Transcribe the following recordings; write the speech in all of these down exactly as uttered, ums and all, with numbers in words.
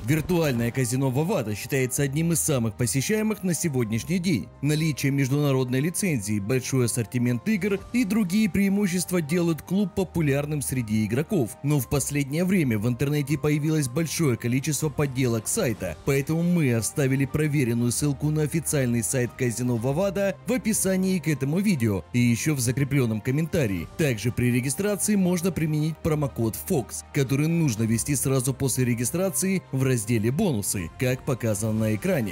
Виртуальное казино Vavada считается одним из самых посещаемых на сегодняшний день. Наличие международной лицензии, большой ассортимент игр и другие преимущества делают клуб популярным среди игроков. Но в последнее время в интернете появилось большое количество подделок сайта, поэтому мы оставили проверенную ссылку на официальный сайт казино Vavada в описании к этому видео и еще в закрепленном комментарии. Также при регистрации можно применить промокод фокс, который нужно ввести сразу после регистрации в разделе «Бонусы», как показано на экране.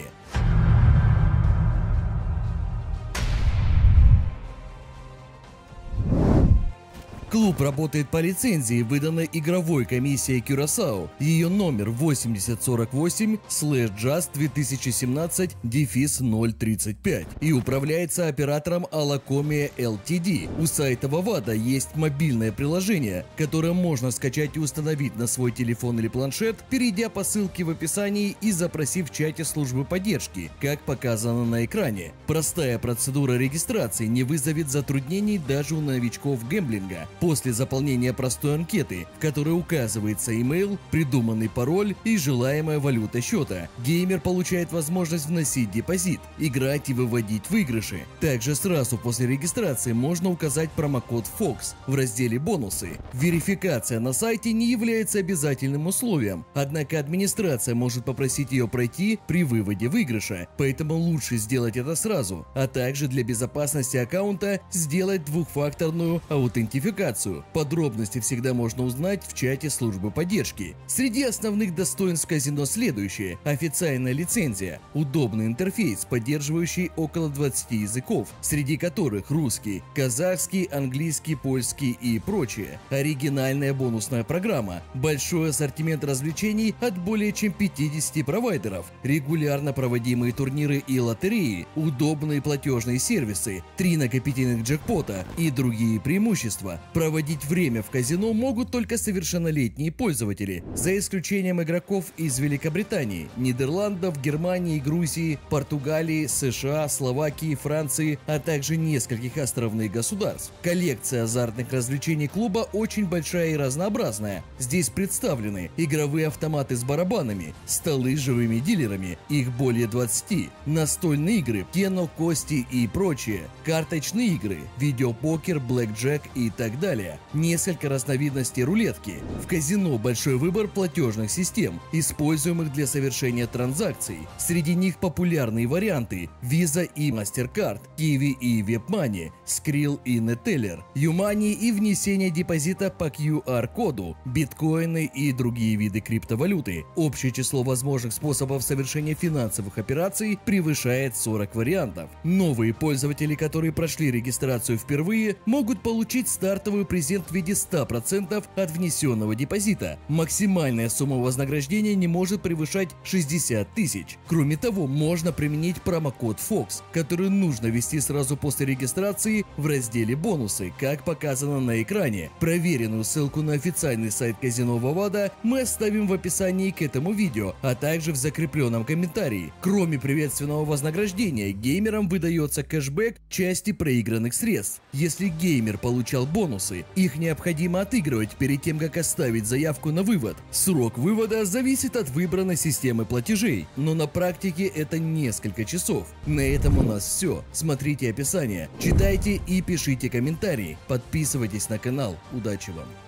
Клуб работает по лицензии, выданной игровой комиссией Curaçao. Ее номер восемьдесят сорок восемь слэш джаз две тысячи семнадцать ноль тридцать пять и управляется оператором Alacomia эл ти ди. У сайта Vavada есть мобильное приложение, которое можно скачать и установить на свой телефон или планшет, перейдя по ссылке в описании и запросив в чате службы поддержки, как показано на экране. Простая процедура регистрации не вызовет затруднений даже у новичков гэмблинга. После заполнения простой анкеты, в которой указывается имейл, придуманный пароль и желаемая валюта счета, геймер получает возможность вносить депозит, играть и выводить выигрыши. Также сразу после регистрации можно указать промокод фокс в разделе «Бонусы». Верификация на сайте не является обязательным условием, однако администрация может попросить ее пройти при выводе выигрыша, поэтому лучше сделать это сразу, а также для безопасности аккаунта сделать двухфакторную аутентификацию. Подробности всегда можно узнать в чате службы поддержки. Среди основных достоинств казино следующее: официальная лицензия, удобный интерфейс, поддерживающий около двадцати языков, среди которых русский, казахский, английский, польский и прочее, оригинальная бонусная программа, большой ассортимент развлечений от более чем пятидесяти провайдеров, регулярно проводимые турниры и лотереи, удобные платежные сервисы, три накопительных джекпота и другие преимущества. Проводить время в казино могут только совершеннолетние пользователи, за исключением игроков из Великобритании, Нидерландов, Германии, Грузии, Португалии, США, Словакии, Франции, а также нескольких островных государств. Коллекция азартных развлечений клуба очень большая и разнообразная. Здесь представлены игровые автоматы с барабанами, столы с живыми дилерами, их более двадцати, настольные игры, кено, кости и прочее, карточные игры, видеопокер, блэкджек и так далее. Далее, несколько разновидностей рулетки. В казино большой выбор платежных систем, используемых для совершения транзакций. Среди них популярные варианты Visa и MasterCard, Kiwi и WebMoney, Skrill и Neteller, Юмани и внесение депозита по ку ар-коду, биткоины и другие виды криптовалюты. Общее число возможных способов совершения финансовых операций превышает сорок вариантов. Новые пользователи, которые прошли регистрацию впервые, могут получить стартовый презент в виде ста процентов от внесенного депозита. Максимальная сумма вознаграждения не может превышать шестьдесят тысяч. Кроме того, можно применить промокод фокс, который нужно ввести сразу после регистрации в разделе «Бонусы», как показано на экране. Проверенную ссылку на официальный сайт казино Vavada мы оставим в описании к этому видео, а также в закрепленном комментарии. Кроме приветственного вознаграждения, геймерам выдается кэшбэк части проигранных средств. Если геймер получал бонусы, их необходимо отыгрывать перед тем, как оставить заявку на вывод. Срок вывода зависит от выбранной системы платежей, но на практике это несколько часов. На этом у нас все. Смотрите описание, читайте и пишите комментарии. Подписывайтесь на канал. Удачи вам!